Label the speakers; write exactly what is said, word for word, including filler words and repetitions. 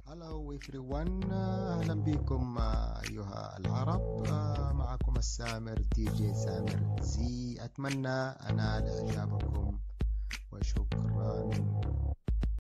Speaker 1: Hello everyone. أهلا بكم أيها العرب. معكم السامر دي جي سامر زي. أتمنى أنال إعجابكم